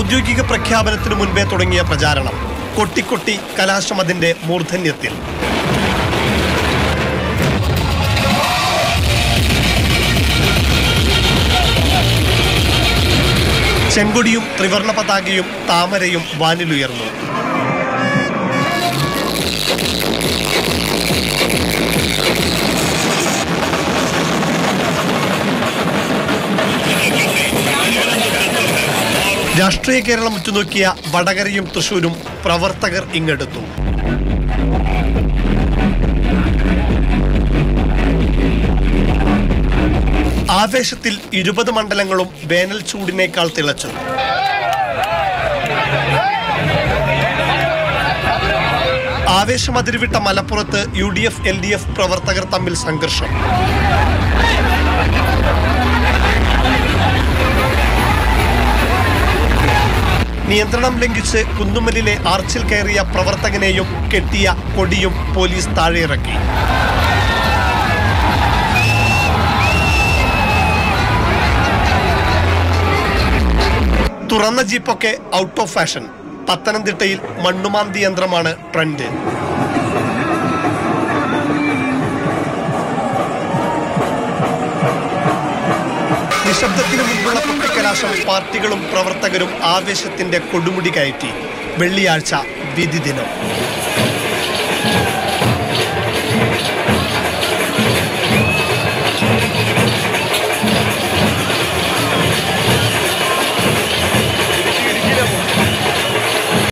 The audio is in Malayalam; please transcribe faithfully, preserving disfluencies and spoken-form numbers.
ഔദ്യോഗിക പ്രഖ്യാപനത്തിനു മുൻപേ തുടങ്ങിയ പ്രചാരണം കൊട്ടിക്കൊട്ടി കലാശം അതിന്റെ മൂർധന്യത്തിൽ. ചെങ്കൊടിയും ത്രിവർണ പതാകയും താമരയും വാനിലുയർന്നു. രാഷ്ട്രീയ കേരളം ഉറ്റുനോക്കിയ വടകരയും തൃശൂരും പ്രവർത്തകർ ഇങ്ങെടുത്തു. ആവേശത്തിൽ ഇരുപത് മണ്ഡലങ്ങളും വേനൽ ചൂടിനേക്കാൾ തിളച്ചു. ആവേശം അതിരുവിട്ട മലപ്പുറത്ത് U D F L D F പ്രവർത്തകർ തമ്മിൽ സംഘർഷം. നിയന്ത്രണം ലംഘിച്ച് കുന്നുമ്മലിലെ ആർച്ചിൽ കയറിയ പ്രവർത്തകനെയും കെട്ടിയ കൊടിയും പോലീസ് താഴെയിറക്കി. തുറന്ന ജീപ്പൊക്കെ ഔട്ട് ഓഫ് ഫാഷൻ. പത്തനംതിട്ടയിൽ മണ്ണുമാന്തി യന്ത്രമാണ് ട്രെൻഡ്. നിശബ്ദത്തിന് മുൻപുള്ള കുട്ടിക്കലാശം പാർട്ടികളും പ്രവർത്തകരും ആവേശത്തിന്റെ കൊടുമുടി കയറ്റി. വെള്ളിയാഴ്ച വിധി ദിനം.